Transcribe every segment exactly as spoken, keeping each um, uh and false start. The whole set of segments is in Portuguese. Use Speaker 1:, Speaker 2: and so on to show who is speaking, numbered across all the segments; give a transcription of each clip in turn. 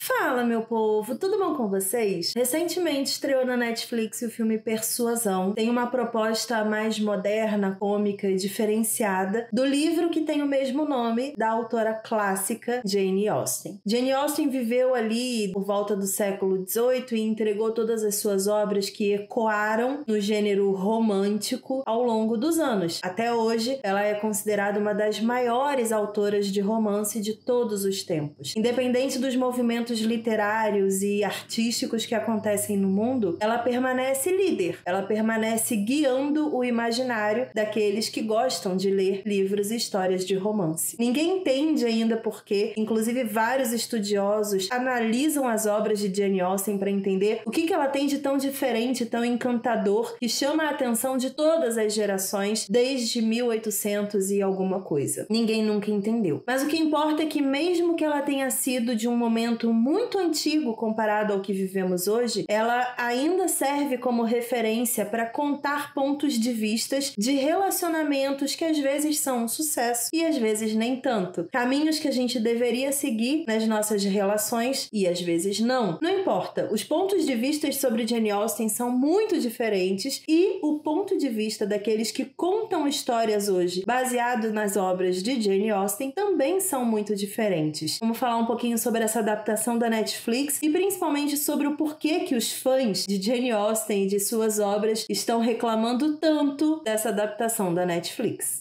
Speaker 1: Fala, meu povo, tudo bom com vocês? Recentemente estreou na Netflix o filme Persuasão. Tem uma proposta mais moderna, cômica e diferenciada do livro que tem o mesmo nome da autora clássica Jane Austen. Jane Austen viveu ali por volta do século dezoito e entregou todas as suas obras que ecoaram no gênero romântico ao longo dos anos. Até hoje, ela é considerada uma das maiores autoras de romance de todos os tempos. Independente dos movimentos literários e artísticos que acontecem no mundo, ela permanece líder, ela permanece guiando o imaginário daqueles que gostam de ler livros e histórias de romance. Ninguém entende ainda por quê, inclusive vários estudiosos analisam as obras de Jane Austen para entender o que, que ela tem de tão diferente, tão encantador, que chama a atenção de todas as gerações desde mil e oitocentos e alguma coisa. Ninguém nunca entendeu. Mas o que importa é que mesmo que ela tenha sido de um momento muito antigo comparado ao que vivemos hoje, ela ainda serve como referência para contar pontos de vistas de relacionamentos que às vezes são um sucesso e às vezes nem tanto. Caminhos que a gente deveria seguir nas nossas relações e às vezes não. Não importa, os pontos de vista sobre Jane Austen são muito diferentes e o ponto de vista daqueles que contam histórias hoje baseado nas obras de Jane Austen também são muito diferentes. Vamos falar um pouquinho sobre essa adaptação da Netflix e principalmente sobre o porquê que os fãs de Jane Austen e de suas obras estão reclamando tanto dessa adaptação da Netflix.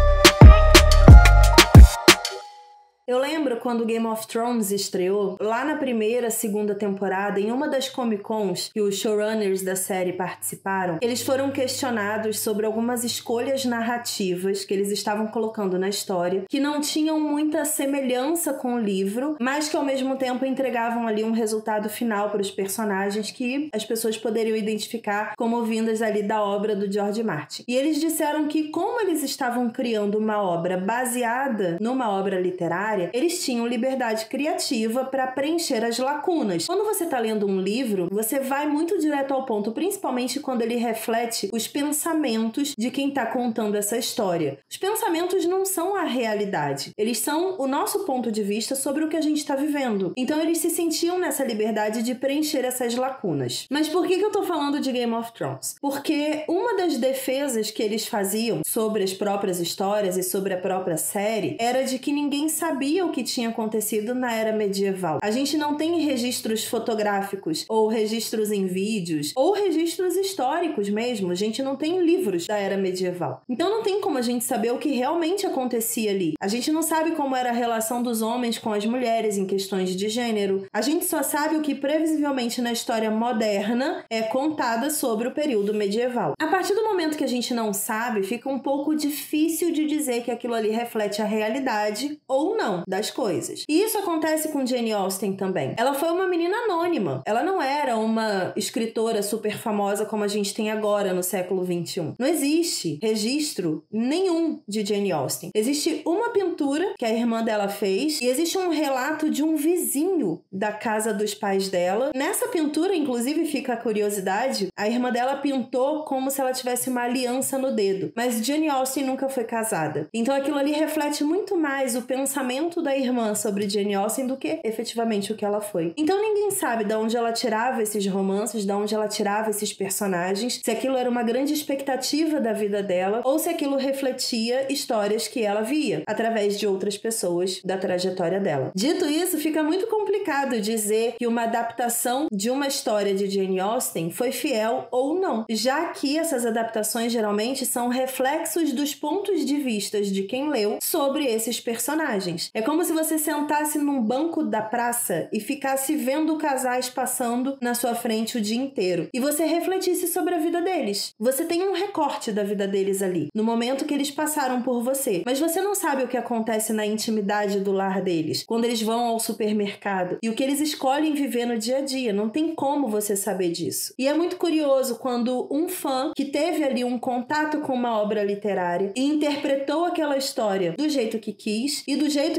Speaker 1: Eu lembro quando Game of Thrones estreou, lá na primeira, segunda temporada, em uma das Comic Cons que os showrunners da série participaram, eles foram questionados sobre algumas escolhas narrativas que eles estavam colocando na história, que não tinham muita semelhança com o livro, mas que ao mesmo tempo entregavam ali um resultado final para os personagens que as pessoas poderiam identificar como vindas ali da obra do George Martin. E eles disseram que, como eles estavam criando uma obra baseada numa obra literária, eles tinham liberdade criativa para preencher as lacunas. Quando você está lendo um livro, você vai muito direto ao ponto, principalmente quando ele reflete os pensamentos de quem está contando essa história. Os pensamentos não são a realidade, eles são o nosso ponto de vista sobre o que a gente está vivendo. Então eles se sentiam nessa liberdade de preencher essas lacunas. Mas por que que eu estou falando de Game of Thrones? Porque uma das defesas que eles faziam sobre as próprias histórias e sobre a própria série era de que ninguém sabia o que tinha acontecido na era medieval. A gente não tem registros fotográficos, ou registros em vídeos, ou registros históricos mesmo. A gente não tem livros da era medieval. Então não tem como a gente saber o que realmente acontecia ali. A gente não sabe como era a relação dos homens com as mulheres em questões de gênero. A gente só sabe o que previsivelmente na história moderna é contada sobre o período medieval. A partir do momento que a gente não sabe, fica um pouco difícil de dizer que aquilo ali reflete a realidade ou não das coisas. E isso acontece com Jane Austen também. Ela foi uma menina anônima. Ela não era uma escritora super famosa como a gente tem agora no século vinte e um. Não existe registro nenhum de Jane Austen. Existe uma pintura que a irmã dela fez e existe um relato de um vizinho da casa dos pais dela. Nessa pintura, inclusive, fica a curiosidade, a irmã dela pintou como se ela tivesse uma aliança no dedo. Mas Jane Austen nunca foi casada. Então aquilo ali reflete muito mais o pensamento da irmã sobre Jane Austen do que efetivamente o que ela foi. Então ninguém sabe de onde ela tirava esses romances, de onde ela tirava esses personagens, se aquilo era uma grande expectativa da vida dela ou se aquilo refletia histórias que ela via através de outras pessoas da trajetória dela. Dito isso, fica muito complicado dizer que uma adaptação de uma história de Jane Austen foi fiel ou não, já que essas adaptações geralmente são reflexos dos pontos de vista de quem leu sobre esses personagens. É como se você sentasse num banco da praça e ficasse vendo casais passando na sua frente o dia inteiro. E você refletisse sobre a vida deles. Você tem um recorte da vida deles ali, no momento que eles passaram por você. Mas você não sabe o que acontece na intimidade do lar deles, quando eles vão ao supermercado, e o que eles escolhem viver no dia a dia. Não tem como você saber disso. E é muito curioso quando um fã que teve ali um contato com uma obra literária e interpretou aquela história do jeito que quis e do jeito que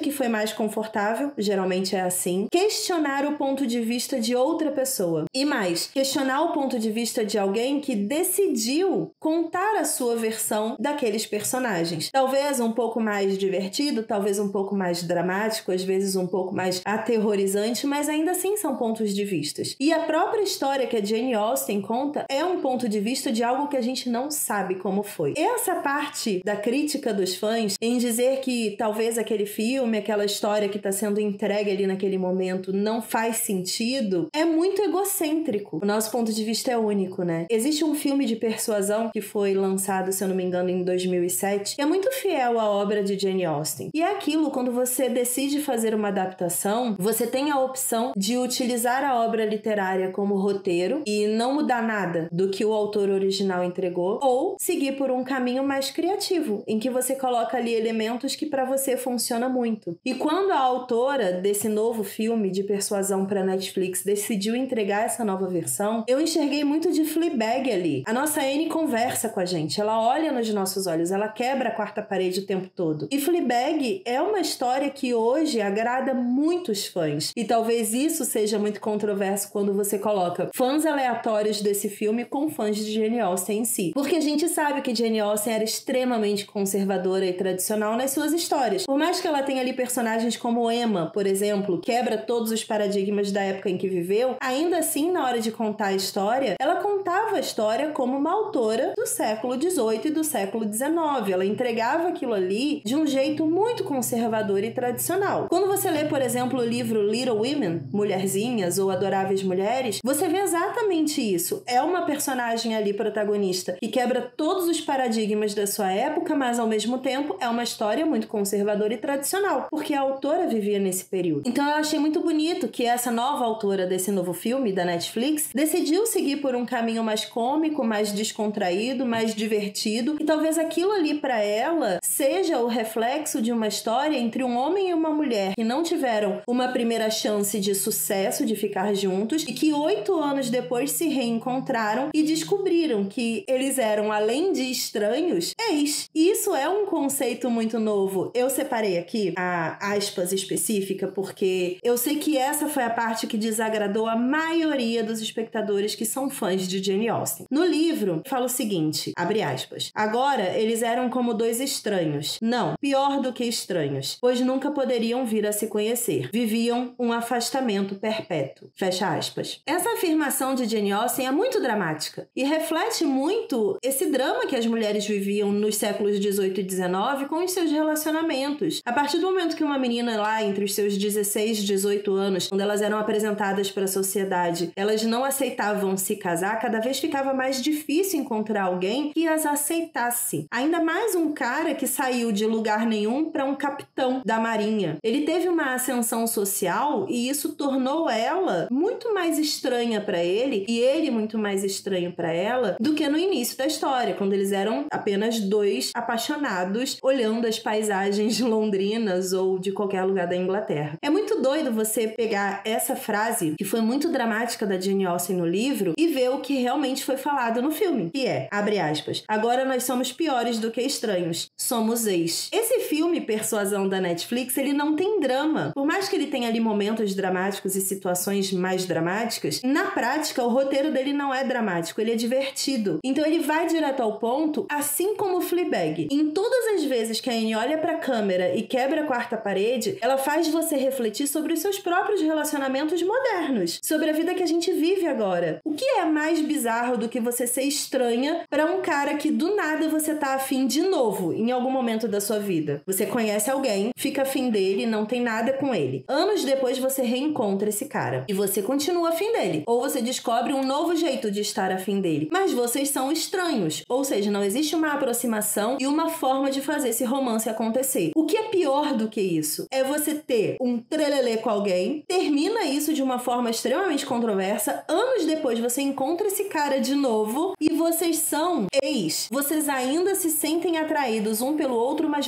Speaker 1: que foi mais confortável, geralmente é assim. Questionar o ponto de vista de outra pessoa. E mais, questionar o ponto de vista de alguém que decidiu contar a sua versão daqueles personagens. Talvez um pouco mais divertido, talvez um pouco mais dramático, às vezes um pouco mais aterrorizante, mas ainda assim são pontos de vista. E a própria história que a Jane Austen conta é um ponto de vista de algo que a gente não sabe como foi. Essa parte da crítica dos fãs em dizer que talvez aquele filme, aquela história que está sendo entregue ali naquele momento não faz sentido, é muito egocêntrico. O nosso ponto de vista é único, né? Existe um filme de persuasão que foi lançado, se eu não me engano, em dois mil e sete, que é muito fiel à obra de Jane Austen. E é aquilo, quando você decide fazer uma adaptação, você tem a opção de utilizar a obra literária como roteiro e não mudar nada do que o autor original entregou, ou seguir por um caminho mais criativo, em que você coloca ali elementos que para você funciona muito. E quando a autora desse novo filme de persuasão para Netflix decidiu entregar essa nova versão, eu enxerguei muito de Fleabag ali. A nossa Anne conversa com a gente, ela olha nos nossos olhos, ela quebra a quarta parede o tempo todo. E Fleabag é uma história que hoje agrada muitos fãs. E talvez isso seja muito controverso quando você coloca fãs aleatórios desse filme com fãs de Jane Austen em si. Porque a gente sabe que Jane Austen era extremamente conservadora e tradicional nas suas histórias. Por mais que ela tenha ali personagens como Emma, por exemplo, quebra todos os paradigmas da época em que viveu, ainda assim, na hora de contar a história, ela contava a história como uma autora do século dezoito e do século dezenove. Ela entregava aquilo ali de um jeito muito conservador e tradicional. Quando você lê, por exemplo, o livro Little Women, Mulherzinhas ou Adoráveis Mulheres, você vê exatamente isso. É uma personagem ali protagonista que quebra todos os paradigmas da sua época, mas ao mesmo tempo é uma história muito conservadora e tradicional, porque a autora vivia nesse período. Então eu achei muito bonito que essa nova autora desse novo filme da Netflix decidiu seguir por um caminho mais cômico, mais descontraído, mais divertido, e talvez aquilo ali para ela seja o reflexo de uma história entre um homem e uma mulher que não tiveram uma primeira chance de sucesso, de ficar juntos, e que oito anos depois se reencontraram e descobriram que eles eram, além de estranhos, ex. Isso é um conceito muito novo. Eu separei aqui a aspas específica porque eu sei que essa foi a parte que desagradou a maioria dos espectadores que são fãs de Jane Austen. No livro, fala o seguinte, abre aspas, agora eles eram como dois estranhos. Não, pior do que estranhos, pois nunca poderiam vir a se conhecer. Viviam um afastamento perpétuo. Fecha aspas. Essa afirmação de Jane Austen é muito dramática e reflete muito esse drama que as mulheres viviam nos séculos dezoito e dezenove com os seus relacionamentos. A partir do momento que uma menina lá entre os seus dezesseis e dezoito anos, quando elas eram apresentadas para a sociedade, elas não aceitavam se casar, cada vez ficava mais difícil encontrar alguém que as aceitasse. Ainda mais um cara que saiu de lugar nenhum para um capitão da marinha. Ele teve uma ascensão social e isso tornou ela muito mais estranha para ele e ele muito mais estranho para ela do que no início da história, quando eles eram apenas dois apaixonados olhando as paisagens londrinas ou de qualquer lugar da Inglaterra. É muito doido você pegar essa frase, que foi muito dramática da Jane Austen no livro, e ver o que realmente foi falado no filme, que é, abre aspas, agora nós somos piores do que estranhos, somos ex. Esse filme, Persuasão da Netflix, ele não tem drama. Por mais que ele tenha ali momentos dramáticos e situações mais dramáticas, na prática o roteiro dele não é dramático, ele é divertido. Então ele vai direto ao ponto, assim como Fleabag. Em todas as vezes que a Anne olha pra câmera e quebra a quarta parede, ela faz você refletir sobre os seus próprios relacionamentos modernos, sobre a vida que a gente vive agora. O que é mais bizarro do que você ser estranha pra um cara que do nada você tá afim de novo em algum momento da sua vida? Você conhece alguém, fica afim dele, não tem nada com ele. Anos depois você reencontra esse cara e você continua afim dele. Ou você descobre um novo jeito de estar afim dele. Mas vocês são estranhos. Ou seja, não existe uma aproximação e uma forma de fazer esse romance acontecer. O que é pior do que isso? É você ter um trelelê com alguém, termina isso de uma forma extremamente controversa, anos depois você encontra esse cara de novo e vocês são ex. Vocês ainda se sentem atraídos um pelo outro, mas vocês têm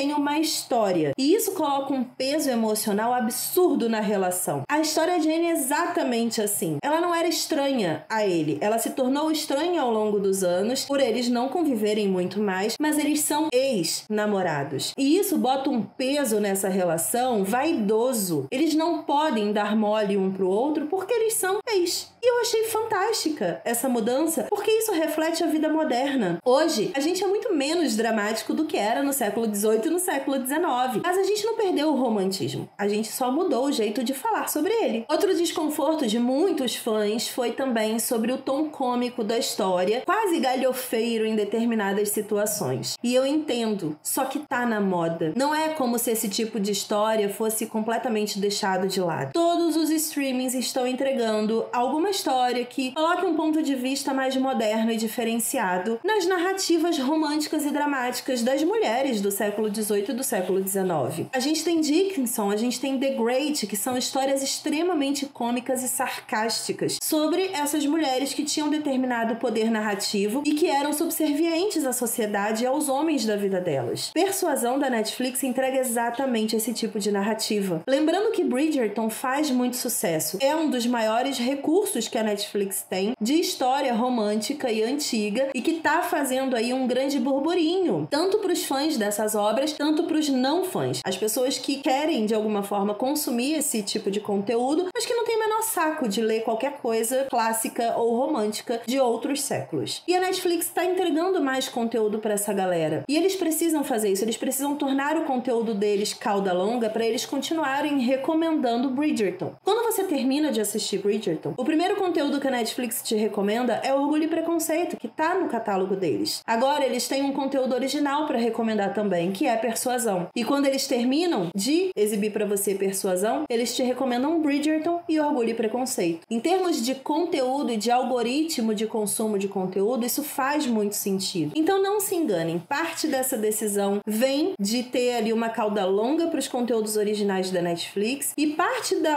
Speaker 1: têm uma história. E isso coloca um peso emocional absurdo na relação. A história de Anne é exatamente assim. Ela não era estranha a ele. Ela se tornou estranha ao longo dos anos, por eles não conviverem muito mais, mas eles são ex-namorados. E isso bota um peso nessa relação vaidoso. Eles não podem dar mole um pro outro porque eles são ex. E eu achei fantástica essa mudança, porque isso reflete a vida moderna. Hoje, a gente é muito menos dramático do que era no século dezoito e no século dezenove. Mas a gente não perdeu o romantismo. A gente só mudou o jeito de falar sobre ele. Outro desconforto de muitos fãs foi também sobre o tom cômico da história, quase galhofeiro em determinadas situações. E eu entendo, só que tá na moda. Não é como se esse tipo de história fosse completamente deixado de lado. Todos os streamings estão entregando alguma história que coloque um ponto de vista mais moderno e diferenciado nas narrativas românticas e dramáticas das mulheres do século dezoito e do século dezenove. A gente tem Dickinson, a gente tem The Great, que são histórias extremamente cômicas e sarcásticas sobre essas mulheres que tinham determinado poder narrativo e que eram subservientes à sociedade e aos homens da vida delas. Persuasão da Netflix entrega exatamente esse tipo de narrativa. Lembrando que Bridgerton faz muito sucesso. É um dos maiores recursos que a Netflix tem de história romântica e antiga e que tá fazendo aí um grande burburinho, tanto para os fãs dessas obras, tanto para os não fãs. As pessoas que querem, de alguma forma, consumir esse tipo de conteúdo, mas que não tem o menor saco de ler qualquer coisa clássica ou romântica de outros séculos. E a Netflix tá entregando mais conteúdo para essa galera. E eles precisam fazer isso, eles precisam tornar o conteúdo deles cauda longa para eles continuarem recomendando Bridgerton. Quando você termina de assistir Bridgerton, o primeiro conteúdo que a Netflix te recomenda é Orgulho e Preconceito, que tá no catálogo deles. Agora eles têm um conteúdo original para recomendar também, que é Persuasão. E quando eles terminam de exibir para você Persuasão, eles te recomendam Bridgerton e Orgulho e Preconceito. Em termos de conteúdo e de algoritmo de consumo de conteúdo, isso faz muito sentido. Então não se enganem, parte dessa decisão vem de ter ali uma cauda longa para os conteúdos originais da Netflix e parte da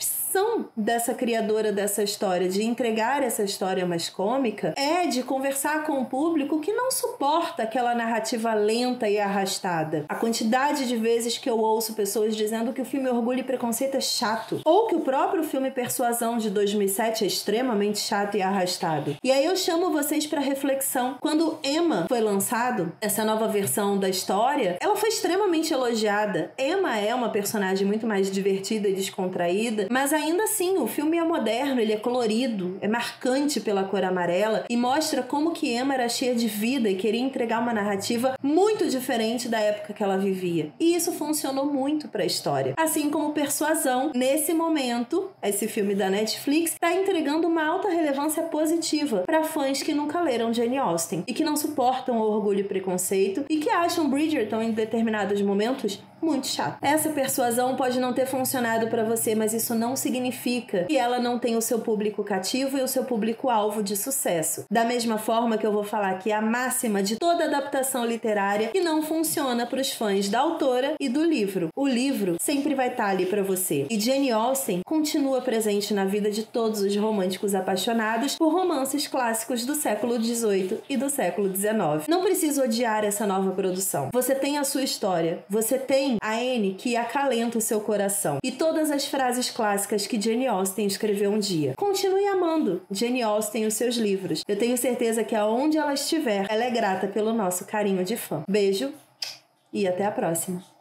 Speaker 1: opção dessa criadora dessa história de entregar essa história mais cômica é de conversar com o público que não suporta aquela narrativa lenta e arrastada. A quantidade de vezes que eu ouço pessoas dizendo que o filme Orgulho e Preconceito é chato, ou que o próprio filme Persuasão de dois mil e sete é extremamente chato e arrastado. E aí eu chamo vocês para reflexão. Quando Emma foi lançado, essa nova versão da história, ela foi extremamente elogiada. Emma é uma personagem muito mais divertida e descontraída, mas ainda assim, o filme é moderno, ele é colorido, é marcante pela cor amarela e mostra como que Emma era cheia de vida e queria entregar uma narrativa muito diferente da época que ela vivia. E isso funcionou muito para a história. Assim como Persuasão, nesse momento, esse filme da Netflix está entregando uma alta relevância positiva para fãs que nunca leram Jane Austen e que não suportam o Orgulho e Preconceito e que acham Bridgerton em determinados momentos muito chato. Essa Persuasão pode não ter funcionado para você, mas isso não significa que ela não tem o seu público cativo e o seu público-alvo de sucesso. Da mesma forma que eu vou falar que a máxima de toda adaptação literária que não funciona para os fãs da autora e do livro. O livro sempre vai estar ali para você. E Jane Austen continua presente na vida de todos os românticos apaixonados por romances clássicos do século dezoito e do século dezenove. Não precisa odiar essa nova produção. Você tem a sua história. Você tem a Anne que acalenta o seu coração. E todas as frases clássicas que Jane Austen escreveu um dia. Continue amando Jane Austen e os seus livros. Eu tenho certeza que aonde ela estiver, ela é grata pelo nosso carinho de fã. Beijo e até a próxima.